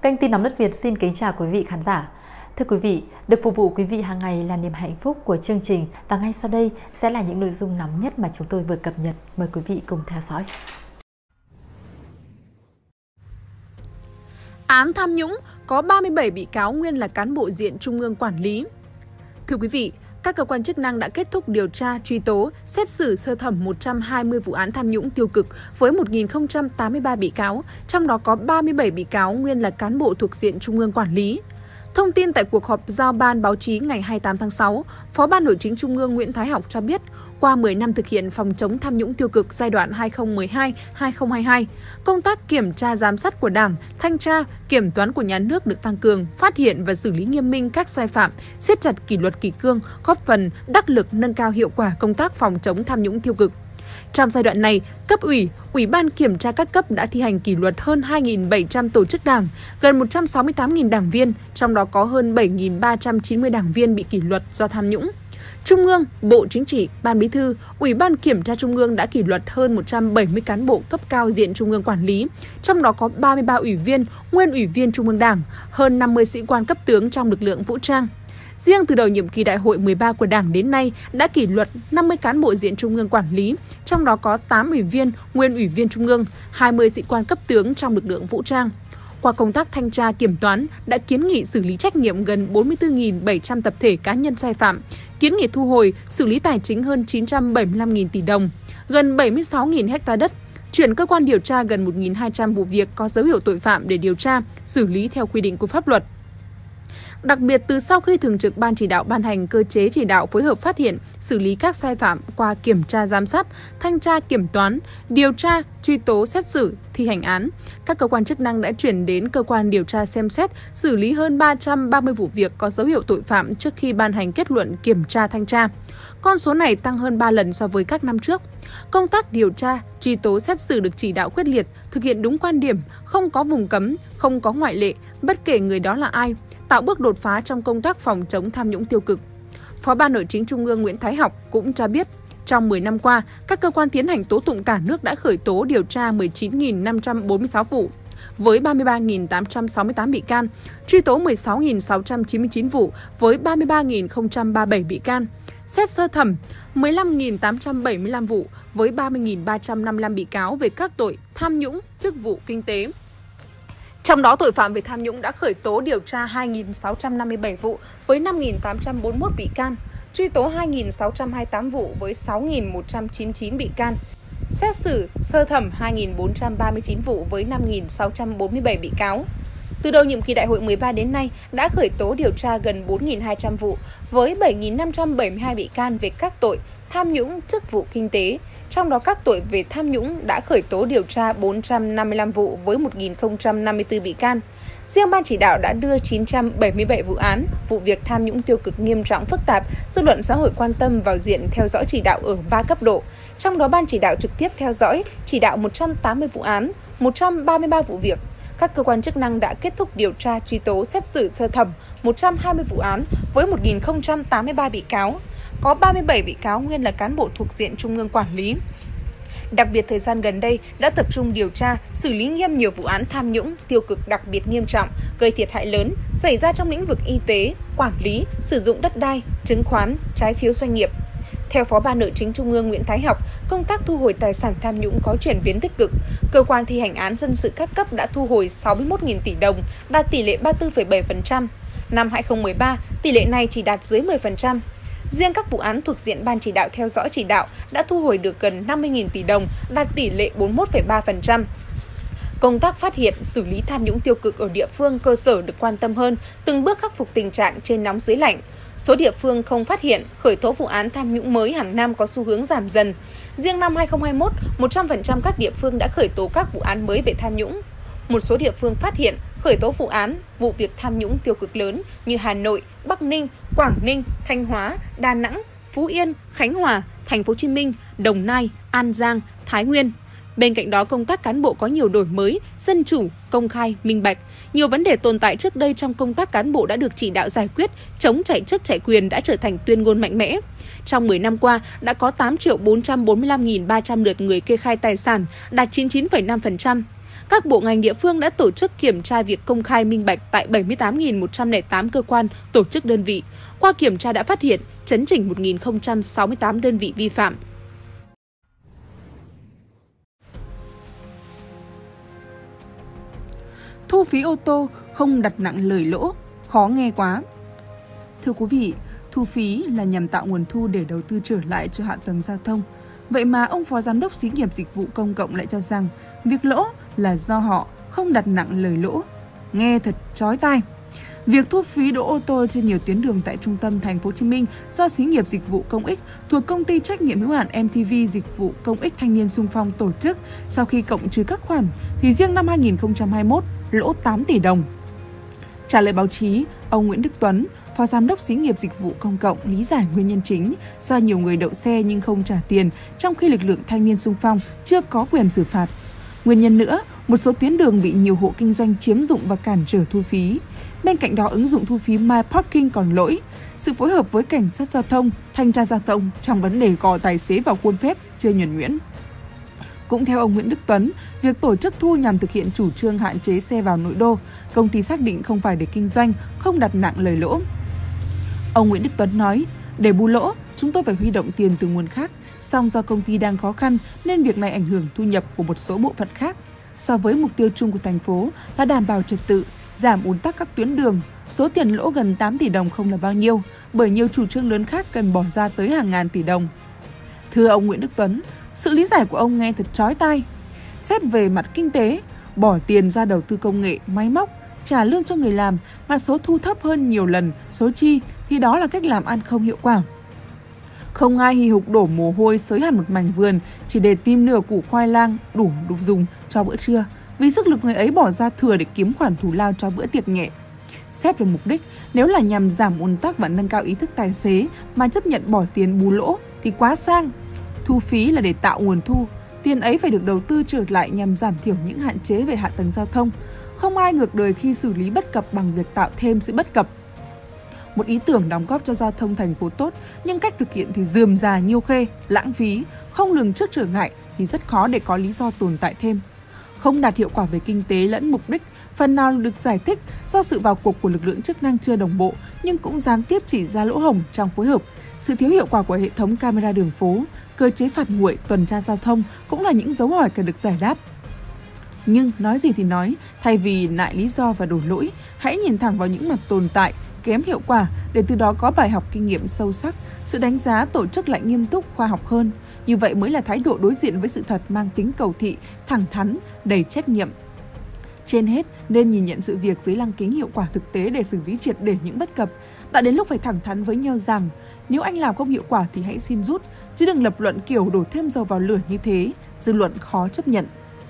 Kênh Tin Nóng Đất Việt xin kính chào quý vị khán giả. Thưa quý vị, được phục vụ quý vị hàng ngày là niềm hạnh phúc của chương trình và ngay sau đây sẽ là những nội dung nóng nhất mà chúng tôi vừa cập nhật. Mời quý vị cùng theo dõi. Án tham nhũng có 37 bị cáo nguyên là cán bộ diện Trung ương quản lý. Thưa quý vị, các cơ quan chức năng đã kết thúc điều tra, truy tố, xét xử sơ thẩm 120 vụ án tham nhũng tiêu cực với 1.083 bị cáo, trong đó có 37 bị cáo nguyên là cán bộ thuộc diện Trung ương quản lý. Thông tin tại cuộc họp giao ban báo chí ngày 28 tháng 6, Phó Ban Nội chính Trung ương Nguyễn Thái Học cho biết, qua 10 năm thực hiện phòng chống tham nhũng tiêu cực giai đoạn 2012-2022, công tác kiểm tra giám sát của Đảng, thanh tra, kiểm toán của nhà nước được tăng cường, phát hiện và xử lý nghiêm minh các sai phạm, siết chặt kỷ luật kỷ cương, góp phần đắc lực nâng cao hiệu quả công tác phòng chống tham nhũng tiêu cực. Trong giai đoạn này, cấp ủy, ủy ban kiểm tra các cấp đã thi hành kỷ luật hơn 2.700 tổ chức đảng, gần 168.000 đảng viên, trong đó có hơn 7.390 đảng viên bị kỷ luật do tham nhũng. Trung ương, Bộ Chính trị, Ban Bí thư, Ủy ban Kiểm tra Trung ương đã kỷ luật hơn 170 cán bộ cấp cao diện Trung ương quản lý, trong đó có 33 ủy viên, nguyên ủy viên Trung ương Đảng, hơn 50 sĩ quan cấp tướng trong lực lượng vũ trang. Riêng từ đầu nhiệm kỳ Đại hội 13 của Đảng đến nay đã kỷ luật 50 cán bộ diện Trung ương quản lý, trong đó có 8 ủy viên, nguyên ủy viên Trung ương, 20 sĩ quan cấp tướng trong lực lượng vũ trang. Qua công tác thanh tra kiểm toán đã kiến nghị xử lý trách nhiệm gần 44.700 tập thể cá nhân sai phạm, kiến nghị thu hồi, xử lý tài chính hơn 975.000 tỷ đồng, gần 76.000 ha đất, chuyển cơ quan điều tra gần 1.200 vụ việc có dấu hiệu tội phạm để điều tra, xử lý theo quy định của pháp luật. Đặc biệt, từ sau khi Thường trực Ban Chỉ đạo ban hành cơ chế chỉ đạo phối hợp phát hiện, xử lý các sai phạm qua kiểm tra giám sát, thanh tra kiểm toán, điều tra, truy tố xét xử, thi hành án, các cơ quan chức năng đã chuyển đến cơ quan điều tra xem xét, xử lý hơn 330 vụ việc có dấu hiệu tội phạm trước khi ban hành kết luận kiểm tra thanh tra. Con số này tăng hơn 3 lần so với các năm trước. Công tác điều tra, truy tố xét xử được chỉ đạo quyết liệt, thực hiện đúng quan điểm, không có vùng cấm, không có ngoại lệ, bất kể người đó là ai, tạo bước đột phá trong công tác phòng chống tham nhũng tiêu cực. Phó Ban Nội chính Trung ương Nguyễn Thái Học cũng cho biết, trong 10 năm qua, các cơ quan tiến hành tố tụng cả nước đã khởi tố điều tra 19.546 vụ, với 33.868 bị can, truy tố 16.699 vụ với 33.037 bị can, xét sơ thẩm 15.875 vụ với 30.355 bị cáo về các tội tham nhũng, chức vụ kinh tế. Trong đó, tội phạm về tham nhũng đã khởi tố điều tra 2.657 vụ với 5.841 bị can, truy tố 2.628 vụ với 6.199 bị can, xét xử sơ thẩm 2.439 vụ với 5.647 bị cáo. Từ đầu nhiệm kỳ Đại hội 13 đến nay đã khởi tố điều tra gần 4.200 vụ với 7.572 bị can về các tội tham nhũng, chức vụ kinh tế. Trong đó các tội về tham nhũng đã khởi tố điều tra 455 vụ với 1.054 bị can. Riêng Ban Chỉ đạo đã đưa 977 vụ án, vụ việc tham nhũng tiêu cực nghiêm trọng phức tạp, dư luận xã hội quan tâm vào diện theo dõi chỉ đạo ở 3 cấp độ. Trong đó Ban Chỉ đạo trực tiếp theo dõi, chỉ đạo 180 vụ án, 133 vụ việc. Các cơ quan chức năng đã kết thúc điều tra, truy tố, xét xử sơ thẩm 120 vụ án với 1.083 bị cáo. Có 37 bị cáo nguyên là cán bộ thuộc diện Trung ương quản lý. Đặc biệt, thời gian gần đây đã tập trung điều tra, xử lý nghiêm nhiều vụ án tham nhũng, tiêu cực đặc biệt nghiêm trọng, gây thiệt hại lớn, xảy ra trong lĩnh vực y tế, quản lý, sử dụng đất đai, chứng khoán, trái phiếu doanh nghiệp. Theo Phó Ban Nội chính Trung ương Nguyễn Thái Học, công tác thu hồi tài sản tham nhũng có chuyển biến tích cực. Cơ quan thi hành án dân sự các cấp đã thu hồi 61.000 tỷ đồng, đạt tỷ lệ 34,7%. Năm 2013, tỷ lệ này chỉ đạt dưới 10%. Riêng các vụ án thuộc diện Ban Chỉ đạo theo dõi chỉ đạo đã thu hồi được gần 50.000 tỷ đồng, đạt tỷ lệ 41,3%. Công tác phát hiện, xử lý tham nhũng tiêu cực ở địa phương cơ sở được quan tâm hơn, từng bước khắc phục tình trạng trên nóng dưới lạnh. Số địa phương không phát hiện, khởi tố vụ án tham nhũng mới hàng năm có xu hướng giảm dần. Riêng năm 2021, 100% các địa phương đã khởi tố các vụ án mới về tham nhũng. Một số địa phương phát hiện, khởi tố vụ án, vụ việc tham nhũng tiêu cực lớn như Hà Nội, Bắc Ninh, Quảng Ninh, Thanh Hóa, Đà Nẵng, Phú Yên, Khánh Hòa, Thành phố Hồ Chí Minh, Đồng Nai, An Giang, Thái Nguyên. Bên cạnh đó, công tác cán bộ có nhiều đổi mới, dân chủ, công khai, minh bạch. Nhiều vấn đề tồn tại trước đây trong công tác cán bộ đã được chỉ đạo giải quyết, chống chạy chức chạy quyền đã trở thành tuyên ngôn mạnh mẽ. Trong 10 năm qua, đã có 8.445.300 lượt người kê khai tài sản, đạt 99,5%. các bộ ngành địa phương đã tổ chức kiểm tra việc công khai minh bạch tại 78.108 cơ quan, tổ chức đơn vị. Qua kiểm tra đã phát hiện, chấn chỉnh 1.068 đơn vị vi phạm. Thu phí ô tô không đặt nặng lời lỗ, khó nghe quá. Thưa quý vị, thu phí là nhằm tạo nguồn thu để đầu tư trở lại cho hạ tầng giao thông. Vậy mà ông Phó Giám đốc Xí nghiệp Dịch vụ Công cộng lại cho rằng việc lỗ là do họ không đặt nặng lời lỗ. Nghe thật chói tai. Việc thu phí đỗ ô tô trên nhiều tuyến đường tại trung tâm thành phố Hồ Chí Minh do Xí nghiệp Dịch vụ Công ích thuộc công ty trách nhiệm hữu hạn MTV Dịch vụ Công ích Thanh niên xung phong tổ chức sau khi cộng trừ các khoản thì riêng năm 2021 lỗ 8 tỷ đồng. Trả lời báo chí, ông Nguyễn Đức Tuấn, Phó Giám đốc Xí nghiệp Dịch vụ Công cộng lý giải nguyên nhân chính do nhiều người đậu xe nhưng không trả tiền, trong khi lực lượng thanh niên xung phong chưa có quyền xử phạt. Nguyên nhân nữa, một số tuyến đường bị nhiều hộ kinh doanh chiếm dụng và cản trở thu phí. Bên cạnh đó, ứng dụng thu phí My Parking còn lỗi. Sự phối hợp với cảnh sát giao thông, thanh tra giao thông trong vấn đề gò tài xế vào khuôn phép chưa nhuần nhuyễn. Cũng theo ông Nguyễn Đức Tuấn, việc tổ chức thu nhằm thực hiện chủ trương hạn chế xe vào nội đô, công ty xác định không phải để kinh doanh, không đặt nặng lời lỗ. Ông Nguyễn Đức Tuấn nói, để bù lỗ, chúng tôi phải huy động tiền từ nguồn khác, song do công ty đang khó khăn nên việc này ảnh hưởng thu nhập của một số bộ phận khác. So với mục tiêu chung của thành phố là đảm bảo trật tự, giảm ùn tắc các tuyến đường, số tiền lỗ gần 8 tỷ đồng không là bao nhiêu, bởi nhiều chủ trương lớn khác cần bỏ ra tới hàng ngàn tỷ đồng. Thưa ông Nguyễn Đức Tuấn, sự lý giải của ông nghe thật chói tai. Xét về mặt kinh tế, bỏ tiền ra đầu tư công nghệ, máy móc, trả lương cho người làm mà số thu thấp hơn nhiều lần số chi thì đó là cách làm ăn không hiệu quả. Không ai hì hục đổ mồ hôi xới hẳn một mảnh vườn chỉ để tìm nửa củ khoai lang đủ dùng cho bữa trưa, vì sức lực người ấy bỏ ra thừa để kiếm khoản thù lao cho bữa tiệc nhẹ. Xét về mục đích, nếu là nhằm giảm ùn tắc và nâng cao ý thức tài xế mà chấp nhận bỏ tiền bù lỗ thì quá sang. Thu phí là để tạo nguồn thu, tiền ấy phải được đầu tư trở lại nhằm giảm thiểu những hạn chế về hạ tầng giao thông. Không ai ngược đời khi xử lý bất cập bằng việc tạo thêm sự bất cập. Một ý tưởng đóng góp cho giao thông thành phố tốt, nhưng cách thực hiện thì rườm rà nhiêu khê, lãng phí, không lường trước trở ngại thì rất khó để có lý do tồn tại thêm. Không đạt hiệu quả về kinh tế lẫn mục đích, phần nào được giải thích do sự vào cuộc của lực lượng chức năng chưa đồng bộ, nhưng cũng gián tiếp chỉ ra lỗ hổng trong phối hợp. Sự thiếu hiệu quả của hệ thống camera đường phố, cơ chế phạt nguội, tuần tra giao thông cũng là những dấu hỏi cần được giải đáp. Nhưng nói gì thì nói, thay vì nại lý do và đổ lỗi, hãy nhìn thẳng vào những mặt tồn tại, kém hiệu quả để từ đó có bài học kinh nghiệm sâu sắc, sự đánh giá tổ chức lại nghiêm túc, khoa học hơn. Như vậy mới là thái độ đối diện với sự thật mang tính cầu thị, thẳng thắn, đầy trách nhiệm. Trên hết, nên nhìn nhận sự việc dưới lăng kính hiệu quả thực tế để xử lý triệt để những bất cập. Đã đến lúc phải thẳng thắn với nhau rằng, nếu anh làm không hiệu quả thì hãy xin rút, chứ đừng lập luận kiểu đổ thêm dầu vào lửa như thế, dư luận khó chấp nhận.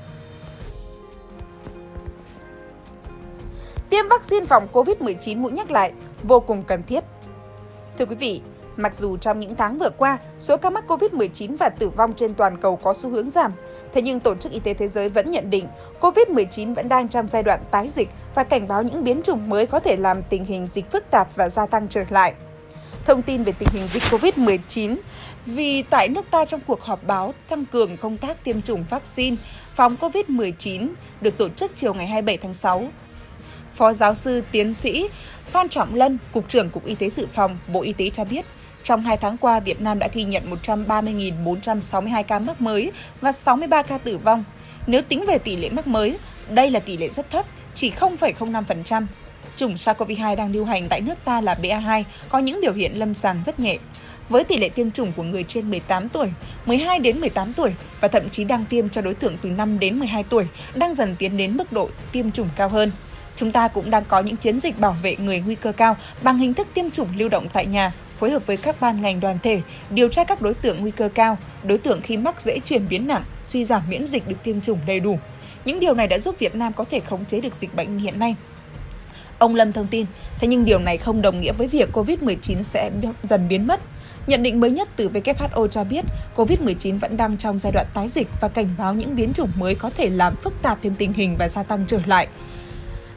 Tiêm vaccine phòng COVID-19 mũi nhắc lại vô cùng cần thiết. Thưa quý vị, mặc dù trong những tháng vừa qua, số ca mắc COVID-19 và tử vong trên toàn cầu có xu hướng giảm, thế nhưng Tổ chức Y tế Thế giới vẫn nhận định COVID-19 vẫn đang trong giai đoạn tái dịch và cảnh báo những biến chủng mới có thể làm tình hình dịch phức tạp và gia tăng trở lại. Thông tin về tình hình dịch COVID-19, vì tại nước ta trong cuộc họp báo tăng cường công tác tiêm chủng vaccine phòng COVID-19 được tổ chức chiều ngày 27 tháng 6, Phó giáo sư tiến sĩ Phan Trọng Lân, Cục trưởng Cục Y tế Dự phòng, Bộ Y tế cho biết, trong 2 tháng qua, Việt Nam đã ghi nhận 130.462 ca mắc mới và 63 ca tử vong. Nếu tính về tỷ lệ mắc mới, đây là tỷ lệ rất thấp, chỉ 0,05%. Chủng SARS-CoV-2 đang lưu hành tại nước ta là BA2, có những biểu hiện lâm sàng rất nhẹ. Với tỷ lệ tiêm chủng của người trên 18 tuổi, 12 đến 18 tuổi và thậm chí đang tiêm cho đối tượng từ 5 đến 12 tuổi đang dần tiến đến mức độ tiêm chủng cao hơn. Chúng ta cũng đang có những chiến dịch bảo vệ người nguy cơ cao bằng hình thức tiêm chủng lưu động tại nhà, phối hợp với các ban ngành đoàn thể, điều tra các đối tượng nguy cơ cao, đối tượng khi mắc dễ chuyển biến nặng, suy giảm miễn dịch được tiêm chủng đầy đủ. Những điều này đã giúp Việt Nam có thể khống chế được dịch bệnh hiện nay. Ông Lâm thông tin, thế nhưng điều này không đồng nghĩa với việc COVID-19 sẽ dần biến mất. Nhận định mới nhất từ WHO cho biết, COVID-19 vẫn đang trong giai đoạn tái dịch và cảnh báo những biến chủng mới có thể làm phức tạp thêm tình hình và gia tăng trở lại.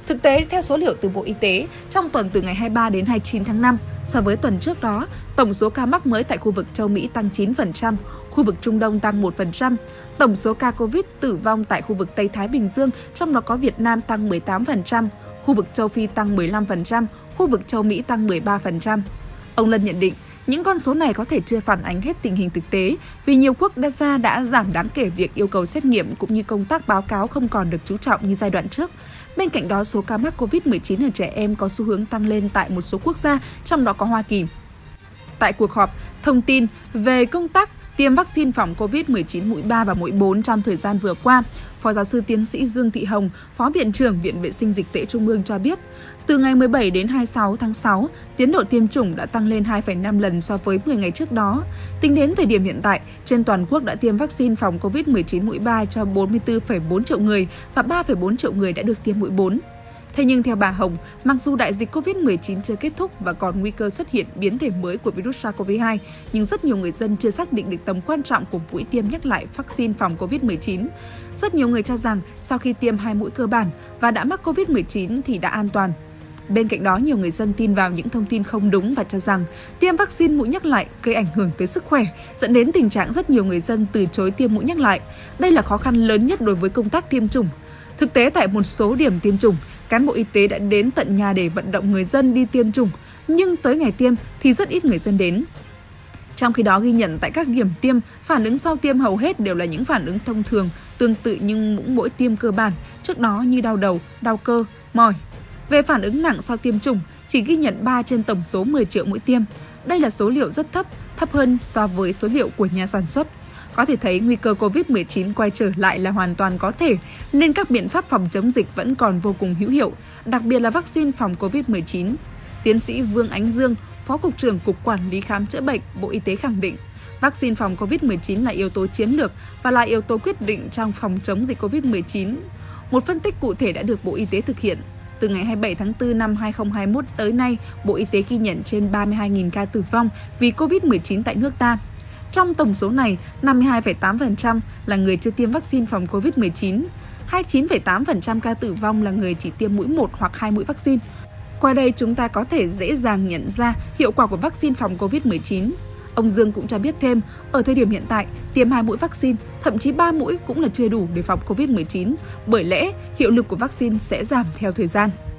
Thực tế, theo số liệu từ Bộ Y tế, trong tuần từ ngày 23 đến 29 tháng 5, so với tuần trước đó, tổng số ca mắc mới tại khu vực châu Mỹ tăng 9%, khu vực Trung Đông tăng 1%, tổng số ca Covid tử vong tại khu vực Tây Thái Bình Dương, trong đó có Việt Nam tăng 18%, khu vực châu Phi tăng 15%, khu vực châu Mỹ tăng 13%. Ông Lân nhận định, những con số này có thể chưa phản ánh hết tình hình thực tế vì nhiều quốc gia đã giảm đáng kể việc yêu cầu xét nghiệm cũng như công tác báo cáo không còn được chú trọng như giai đoạn trước. Bên cạnh đó, số ca mắc COVID-19 ở trẻ em có xu hướng tăng lên tại một số quốc gia, trong đó có Hoa Kỳ. Tại cuộc họp, thông tin về công tác tiêm vaccine phòng COVID-19 mũi 3 và mũi 4 trong thời gian vừa qua, Phó giáo sư tiến sĩ Dương Thị Hồng, Phó Viện trưởng Viện Vệ sinh Dịch tễ Trung ương cho biết, từ ngày 17 đến 26 tháng 6, tiến độ tiêm chủng đã tăng lên 2,5 lần so với 10 ngày trước đó. Tính đến thời điểm hiện tại, trên toàn quốc đã tiêm vaccine phòng COVID-19 mũi 3 cho 44,4 triệu người và 3,4 triệu người đã được tiêm mũi 4. Thế nhưng theo bà Hồng, mặc dù đại dịch COVID-19 chưa kết thúc và còn nguy cơ xuất hiện biến thể mới của virus SARS-CoV-2, nhưng rất nhiều người dân chưa xác định được tầm quan trọng của mũi tiêm nhắc lại vaccine phòng COVID-19. Rất nhiều người cho rằng sau khi tiêm 2 mũi cơ bản và đã mắc COVID-19 thì đã an toàn. Bên cạnh đó, nhiều người dân tin vào những thông tin không đúng và cho rằng tiêm vaccine mũi nhắc lại gây ảnh hưởng tới sức khỏe, dẫn đến tình trạng rất nhiều người dân từ chối tiêm mũi nhắc lại. Đây là khó khăn lớn nhất đối với công tác tiêm chủng. Thực tế, tại một số điểm tiêm chủng, cán bộ y tế đã đến tận nhà để vận động người dân đi tiêm chủng, nhưng tới ngày tiêm thì rất ít người dân đến. Trong khi đó, ghi nhận tại các điểm tiêm, phản ứng sau tiêm hầu hết đều là những phản ứng thông thường, tương tự như những mũi tiêm cơ bản trước đó như đau đầu, đau cơ, mỏi. Về phản ứng nặng sau tiêm chủng, chỉ ghi nhận 3 trên tổng số 10 triệu mũi tiêm. Đây là số liệu rất thấp, thấp hơn so với số liệu của nhà sản xuất. Có thể thấy nguy cơ COVID-19 quay trở lại là hoàn toàn có thể, nên các biện pháp phòng chống dịch vẫn còn vô cùng hữu hiệu, đặc biệt là vaccine phòng COVID-19. Tiến sĩ Vương Ánh Dương, Phó Cục trưởng Cục Quản lý Khám chữa bệnh, Bộ Y tế khẳng định, vaccine phòng COVID-19 là yếu tố chiến lược và là yếu tố quyết định trong phòng chống dịch COVID-19. Một phân tích cụ thể đã được Bộ Y tế thực hiện. Từ ngày 27 tháng 4 năm 2021 tới nay, Bộ Y tế ghi nhận trên 32.000 ca tử vong vì COVID-19 tại nước ta. Trong tổng số này, 52,8% là người chưa tiêm vaccine phòng COVID-19, 29,8% ca tử vong là người chỉ tiêm mũi 1 hoặc 2 mũi vaccine. Qua đây, chúng ta có thể dễ dàng nhận ra hiệu quả của vaccine phòng COVID-19. Ông Dương cũng cho biết thêm, ở thời điểm hiện tại, tiêm 2 mũi vaccine, thậm chí 3 mũi cũng là chưa đủ để phòng COVID-19, bởi lẽ hiệu lực của vaccine sẽ giảm theo thời gian.